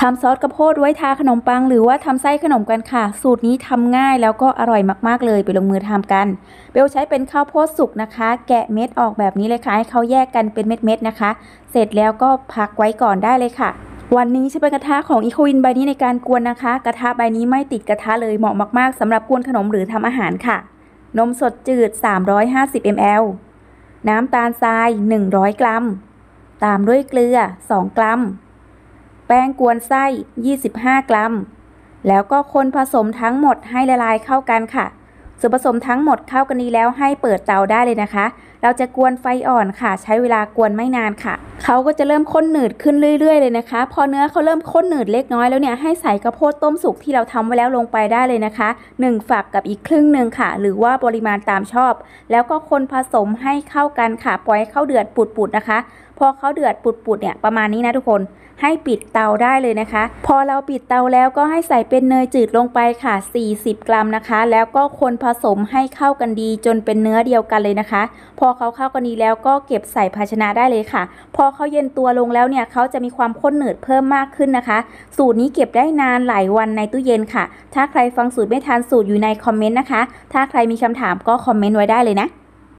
ำซอสข้าวโพดไว้ทาขนมปังหรือว่าทำไส้ขนมกันค่ะสูตรนี้ทำง่ายแล้วก็อร่อยมากๆเลยไปลงมือทำกันเบลใช้เป็นข้าวโพดสุกนะคะแกะเม็ดออกแบบนี้เลยค่ะให้เขาแยกกันเป็นเม็ดๆนะคะเสร็จแล้วก็พักไว้ก่อนได้เลยค่ะวันนี้ใช้เป็นกระทะของอีโควินใบนี้ในการกวนนะคะกระทะใบนี้ไม่ติดกระทะเลยเหมาะมากๆสำหรับกวนขนมหรือทำอาหารค่ะนมสดจืด350 ml น้ำตาลทราย100 กรัมตามด้วยเกลือ2 กรัมแป้งกวนไส้25 กรัมแล้วก็คนผสมทั้งหมดให้ละลายเข้ากันค่ะส่วนผสมทั้งหมดเข้ากันดีแล้วให้เปิดเตาได้เลยนะคะเราจะกวนไฟอ่อนค่ะใช้เวลากวนไม่นานค่ะเขาก็จะเริ่มข้นหนืดขึ้นเรื่อยๆเลยนะคะพอเนื้อเขาเริ่มข้นหนืดเล็กน้อยแล้วเนี่ยให้ใส่ข้าวโพดต้มสุกที่เราทำไว้แล้วลงไปได้เลยนะคะ1 ฝักกับอีกครึ่งหนึ่งค่ะหรือว่าปริมาณตามชอบแล้วก็คนผสมให้เข้ากันค่ะปล่อยให้เขาเดือดปุดๆนะคะพอเขาเดือดปุดๆเนี่ยประมาณนี้นะทุกคนให้ปิดเตาได้เลยนะคะพอเราปิดเตาแล้วก็ให้ใส่เป็นเนยจืดลงไปค่ะ40 กรัมนะคะแล้วก็คนผสมให้เข้ากันดีจนเป็นเนื้อเดียวกันเลยนะคะพอเขาเข้ากันดีแล้วก็เก็บใส่ภาชนะได้เลยค่ะพอเขาเย็นตัวลงแล้วเนี่ยเขาจะมีความข้นหนืดเพิ่มมากขึ้นนะคะสูตรนี้เก็บได้นานหลายวันในตู้เย็นค่ะถ้าใครฟังสูตรไม่ทันสูตรอยู่ในคอมเมนต์นะคะถ้าใครมีคำถามก็คอมเมนต์ไว้ได้เลยนะ